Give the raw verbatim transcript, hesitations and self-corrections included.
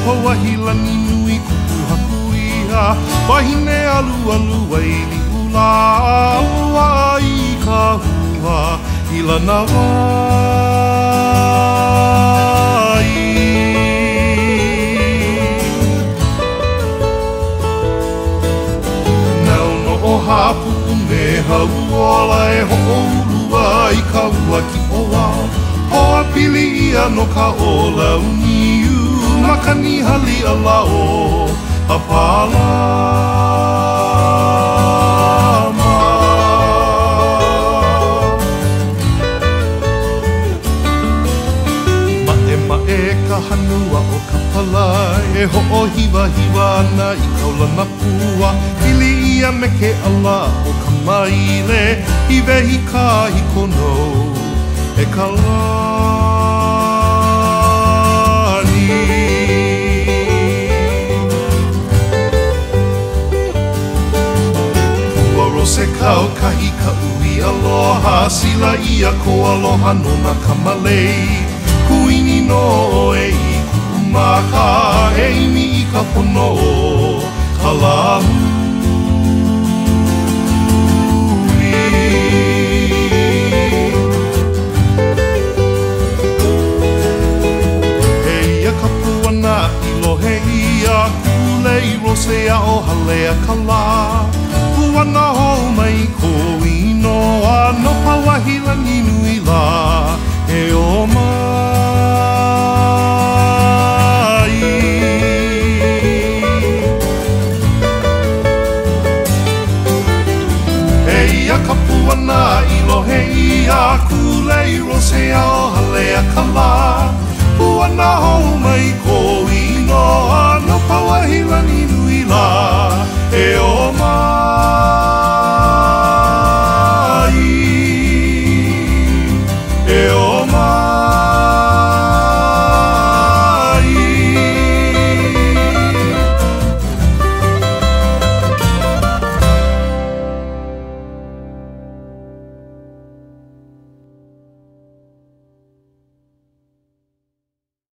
Pauahi lani nui kupu haku iha Wahine alu alu ai li ula Aua i ka hua i lana wai Nau no o hapupu me hauola e ho'ourua i ka ua ki oa Hoa pili ia no ka ola uniu Makani hali ala o Apalama Mae mae ka hanua o ka pala E ho'o hiwa hiwa ana i kaulana pua Pili ia me ke ala o ka maile I wehi ka hikono E ka lani Ua rose kau kahi ka ui aloha Sila ia ko aloha no na kamalei Kuini no e i kumaka E imi i ka pono o ka lahu Kulei rose a o halea ka la Puana ho mai ko inoa No Pauahi lani nui la E o mai E ia ka puana i lohe ia Kulei rose a o halea ka la Puana ho mai ko inoa No Pauahi lani nui la